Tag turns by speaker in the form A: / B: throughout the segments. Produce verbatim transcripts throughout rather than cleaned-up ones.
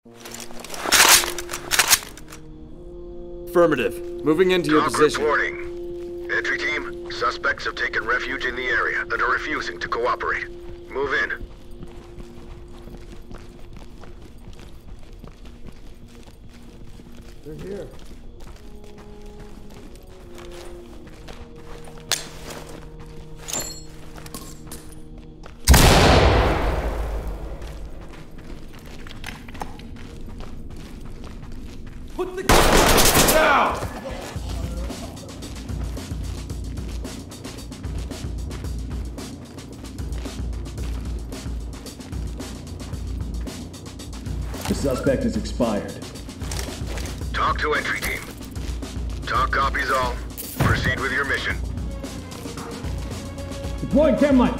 A: Affirmative. Moving into your
B: Talk
A: position.
B: reporting. Entry team, suspects have taken refuge in the area and are refusing to cooperate. Move in.
C: They're here.
D: Put the gun down!
E: The suspect is expired.
B: Talk to entry team. Talk copies all. Proceed with your mission.
E: Deploying chem light.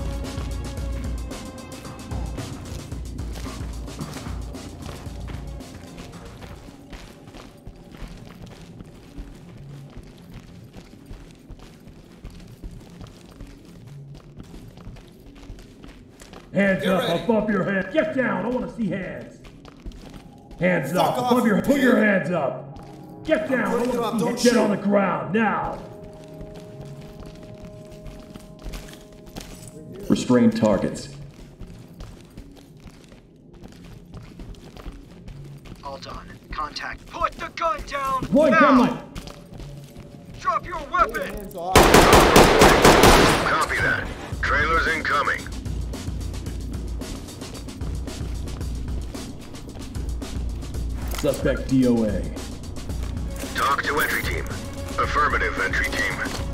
E: Hands
D: Get
E: up,
D: ready.
E: above your head. Get down, I want to see hands. Hands
D: Fuck
E: up,
D: off,
E: above your
D: you
E: put your
D: idiot.
E: hands up. Get down, I
D: putting them
E: want
D: up,
E: to see
D: don't
E: hands. Get
D: shoot.
E: on the ground, now. Restrain targets.
F: All done. Contact. Put the gun down!
E: Deploying
F: now!
E: chem light.
F: Drop your weapon!
C: Hands off.
B: Copy that. Trailers incoming.
E: Suspect D O A.
B: Talk to entry team. Affirmative, entry team.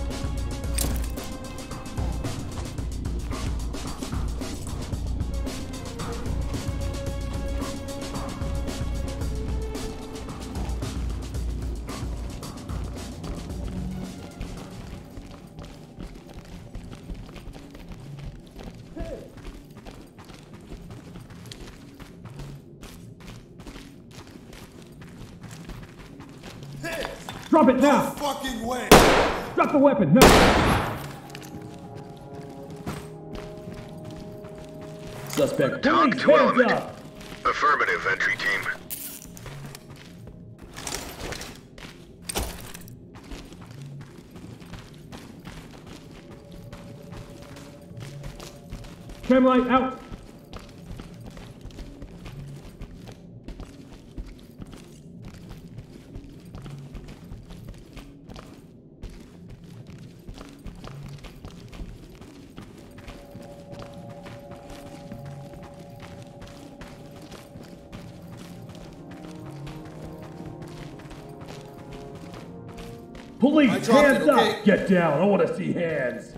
E: Drop it
D: No
E: now.
D: fucking way!
E: Drop the weapon, now. Suspect,
B: Talk
E: police,
B: to
E: hands
B: element.
E: up.
B: Affirmative, entry team.
E: Chem light out. Police,
D: I dropped
E: hands
D: it,
E: up.
D: okay?
E: Get down, I want to see hands.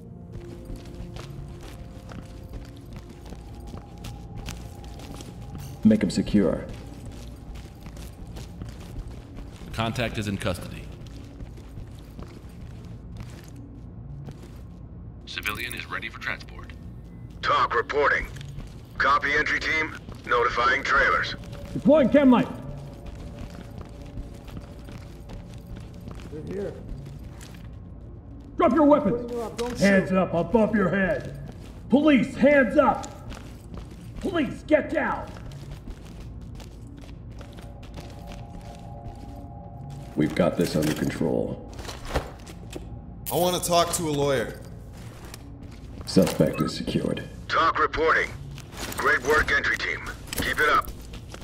E: Make him secure.
G: Contact is in custody. Civilian is ready for transport.
B: Talk reporting. Copy, entry team. Notifying trailers.
E: Deploying chem light.
C: They're here.
E: Drop your weapons.
C: Putting you up. Don't
E: Hands
C: shoot.
E: up above your head. Police, hands up. Police, get down. We've got this under control.
D: I want to talk to a lawyer.
E: Suspect is secured.
B: Talk reporting. Great work, entry team. Keep it up.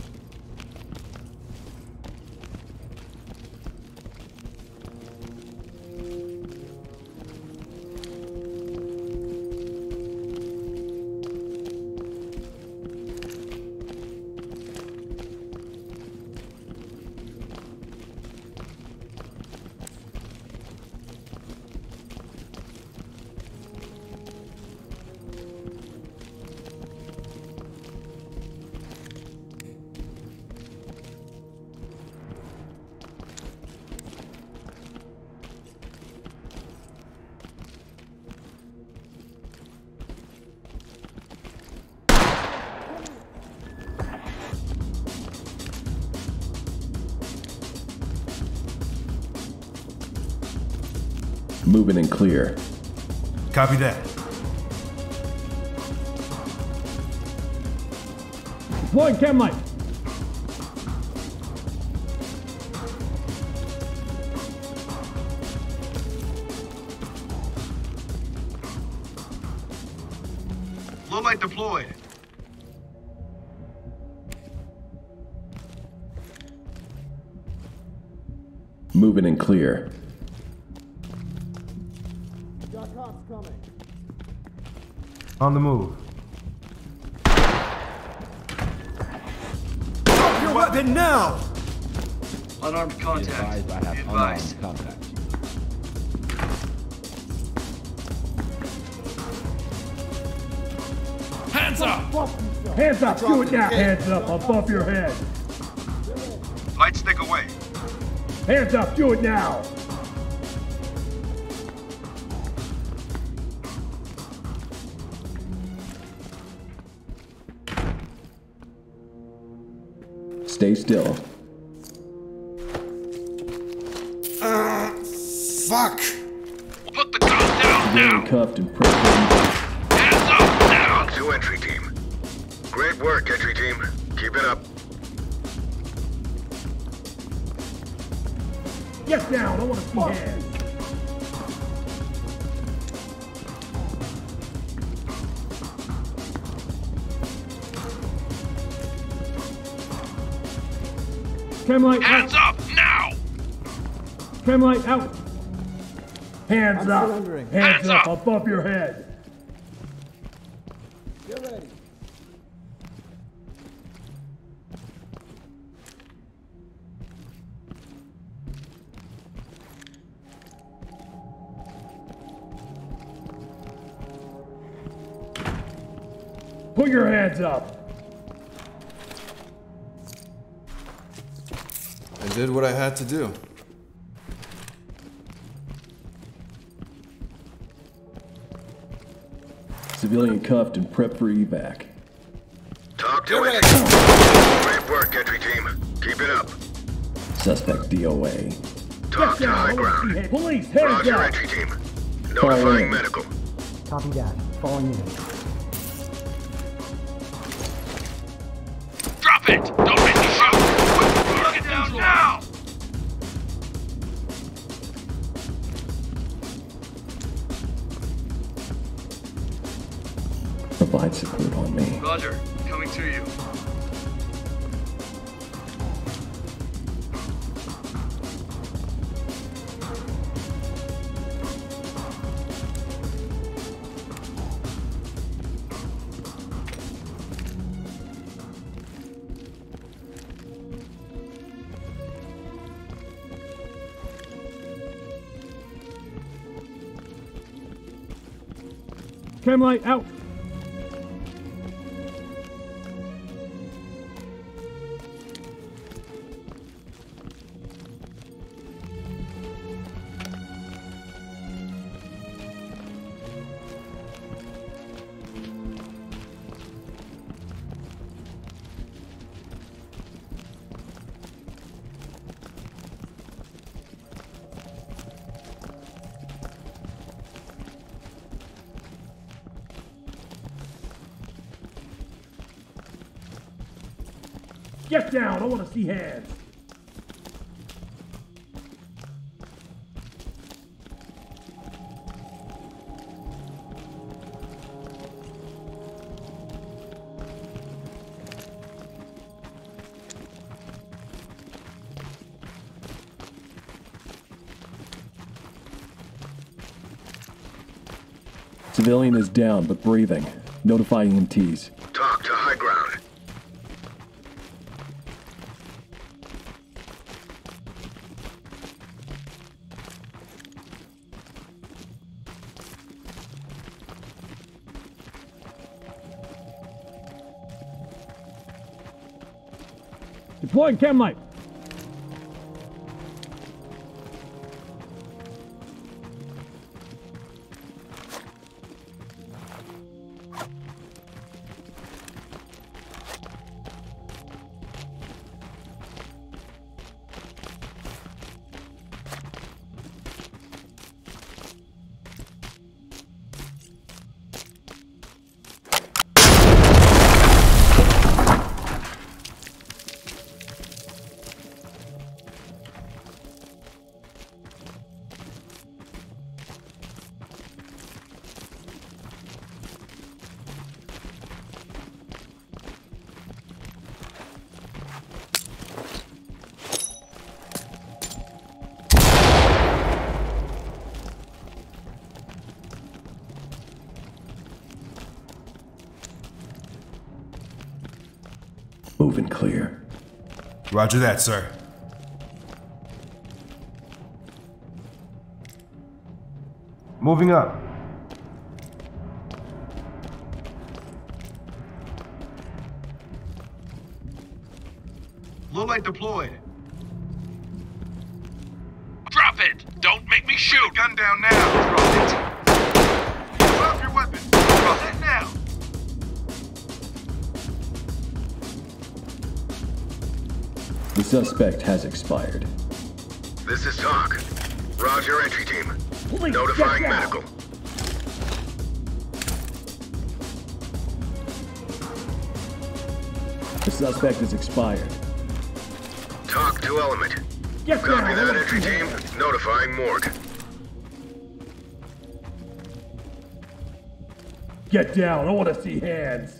E: Moving and clear.
D: Copy that.
E: Deploying chem light.
B: Flow light deployed.
H: Moving and clear.
C: Got cops coming.
I: On the move.
C: Drop your weapon now!
F: Unarmed contact.
J: Advised, I have
F: Be
J: unarmed
F: advised.
J: contact.
G: Hands up!
E: Hands up! Do it now! Hands up above your head!
B: Light stick away.
E: Hands up! Do it now!
H: Stay still.
D: Uh, fuck!
G: Put the gun down
H: Civilian
G: now!
H: cuffed and pressed in.
G: Hands up now!
B: To entry team. Great work, entry team. Keep it up.
E: Get down! I want to see hands! Cam light
G: Hands
E: out!
G: up now!
E: Cam light out! Hands
C: I'm
E: up!
C: surrendering.
E: Hands,
G: Hands
E: up
G: up.
E: above your head!
C: Get ready.
E: Put your hands up!
D: I did what I had to do.
H: Civilian cuffed and prepped for evac.
B: Talk to
D: Get
B: entry.
D: ready.
B: Great work, entry team. Keep it up.
H: Suspect D O A.
B: Talk
E: Get
B: to
E: down!
B: high
E: I want to see
B: ground.
E: hands! Police! Hands
B: Roger,
E: up!
B: entry team.
H: Fall
B: Notifying
H: in.
B: medical.
J: Copy that. Falling in.
G: Drop it! Don't make me shoot! Put it down now!
H: Provide support on me.
F: Roger. Coming to you.
E: Cam light out! Get down! I want to see hands!
H: Civilian is down but breathing. Notify E M Ts.
B: Talk to high ground.
E: Deploying cam light!
H: Moving clear.
D: Roger that, sir.
I: Moving up.
B: Low light deployed.
G: Drop it! Don't make me shoot!
B: Gun down now. Drop it. Drop your weapon. Drop it now.
H: The suspect has expired.
B: This is Talk. Roger, entry team.
E: Police,
B: Notifying
E: get down.
B: medical.
H: The suspect is expired.
B: Talk to Element.
E: Get
B: Copy
E: down.
B: that, entry team. Notifying morgue.
E: Get down. I want to see hands.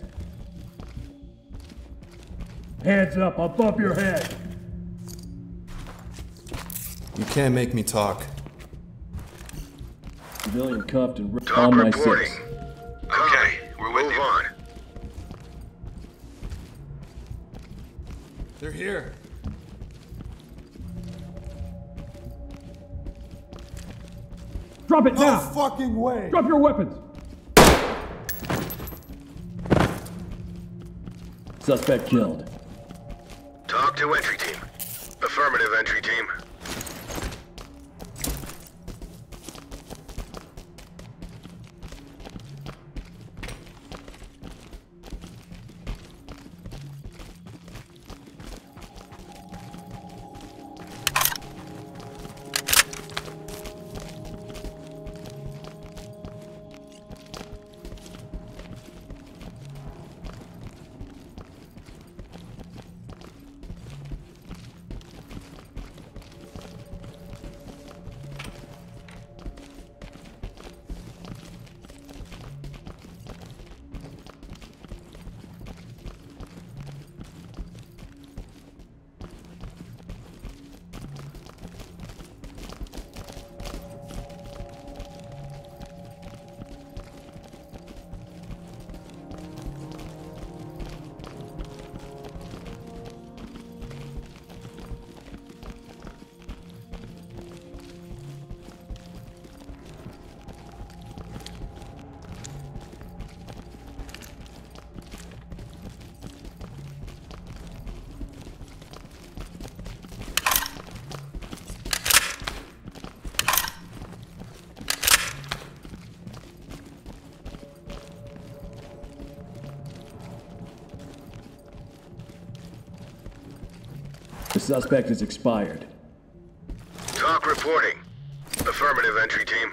E: Hands up above your head.
D: You can't make me talk.
H: Civilian cuffed and ripped
B: Talk
H: on my
B: reporting.
H: six.
B: Okay, we're with Move you. on.
D: They're here.
E: Drop it
C: No
E: now.
C: fucking way!
E: Drop your weapons.
H: Suspect killed.
B: Talk to entry team. Affirmative, entry team.
H: The suspect is expired.
B: Talk reporting. Affirmative, entry team.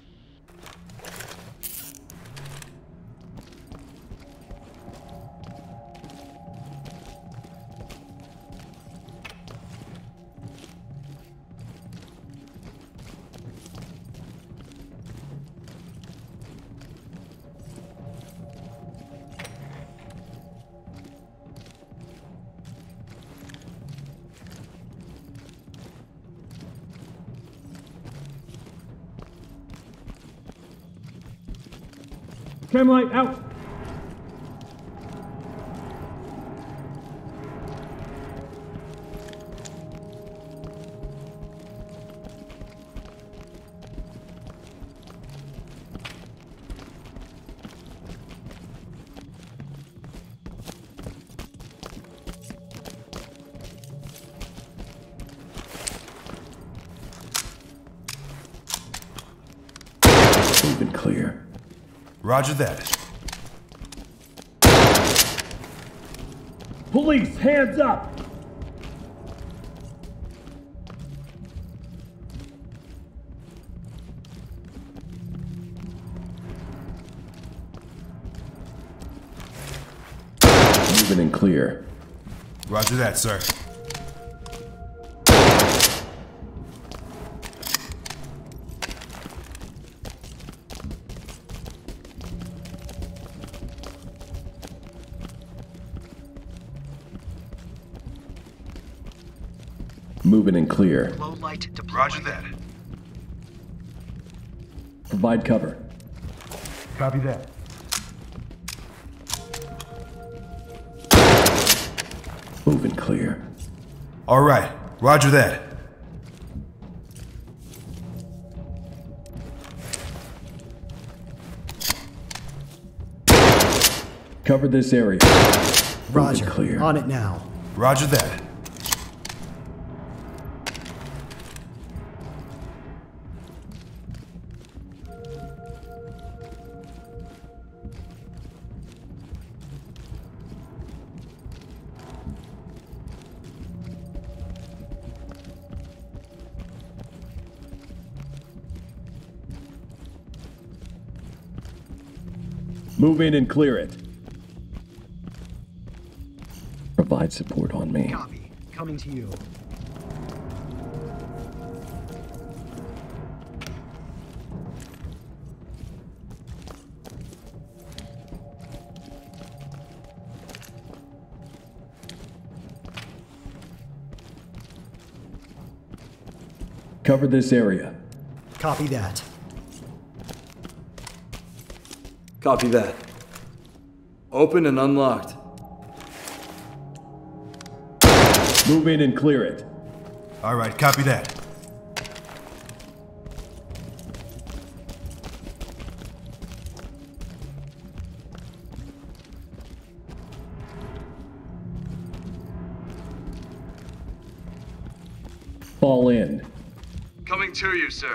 E: Cam light out.
H: Moving clear.
D: Roger that.
E: Police, hands up.
H: Moving and clear.
D: Roger that, sir.
H: Moving and clear.
F: Low light deployed.
B: Roger that.
H: Provide cover.
I: Copy that.
H: Move and clear.
D: All right. Roger that.
H: Cover this area. Move and
J: Roger.
H: clear.
J: On it now.
D: Roger that.
H: Move in and clear it. Provide support on me.
J: Copy. Coming to you.
H: Cover this area.
J: Copy that.
A: Copy that. Open and unlocked.
H: Move in and clear it.
D: All right. Copy that.
H: Fall in.
A: Coming to you, sir.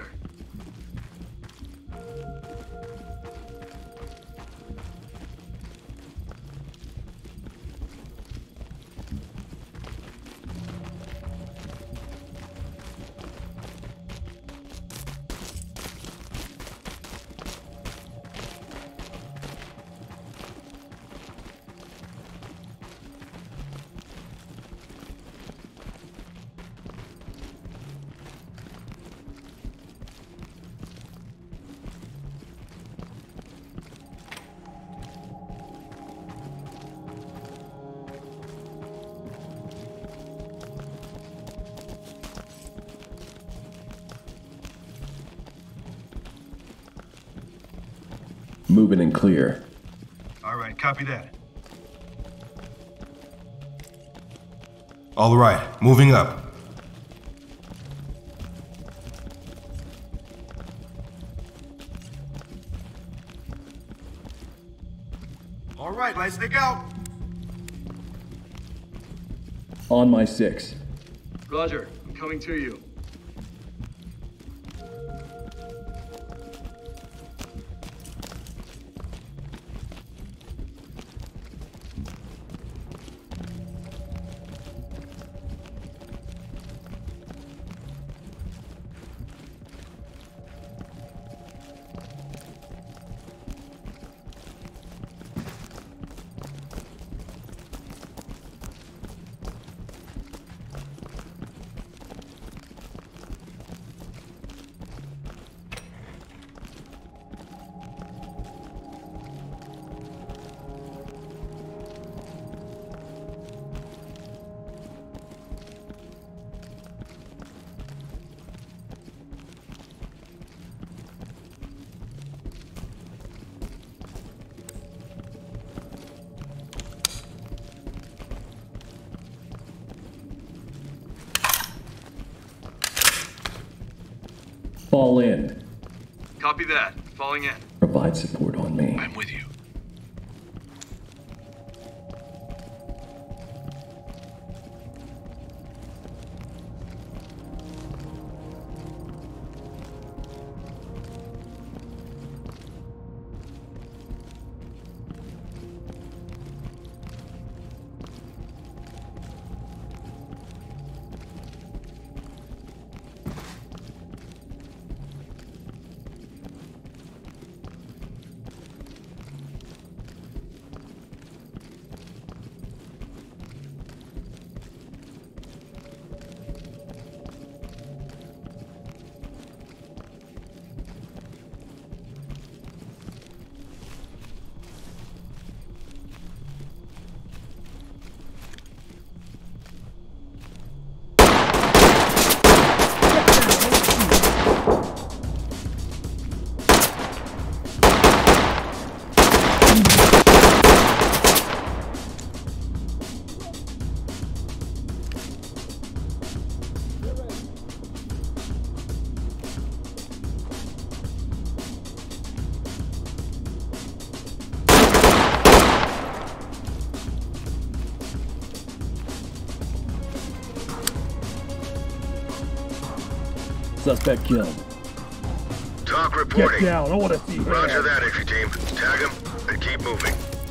H: Moving and clear.
D: All right. Copy that. All right. Moving up. All right. Let's stick out.
H: On my six.
A: Roger. I'm coming to you.
H: Fall in.
A: Copy that. Falling in.
H: Provide support on me.
G: I'm with you.
H: Suspect killed.
B: Talk
E: Get
B: reporting.
E: down. I want to see
B: Roger
E: hands.
B: that, entry team. Tag him and keep moving.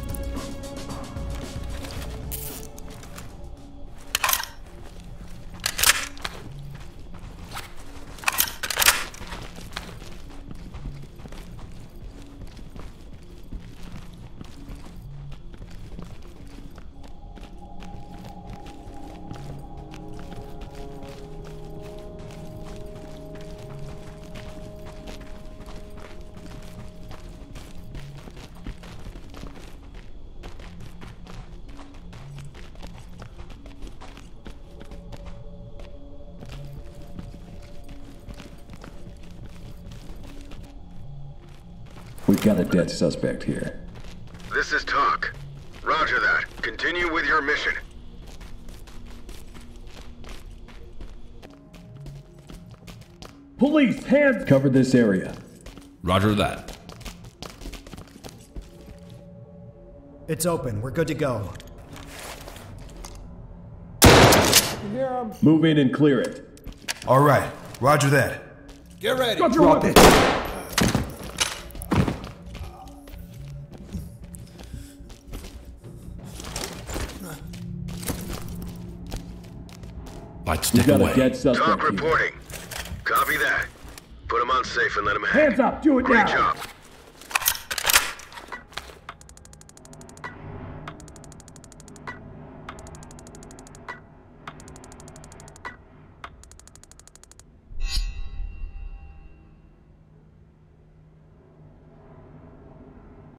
H: We've got a dead suspect here.
B: This is Talk. Roger that. Continue with your mission.
E: Police, hands.
H: Cover this area.
K: Roger that.
J: It's open. We're good to go.
H: Move in and clear it.
D: All right. Roger that.
C: Get ready.
E: Got your weapon.
K: Light
H: We've
K: stick
H: got
K: away.
H: a dead
B: Talk
H: suspect here.
B: reporting. Copy that. Put him on safe and let him hang.
E: Hands up. Do it
B: Great
E: now.
B: job.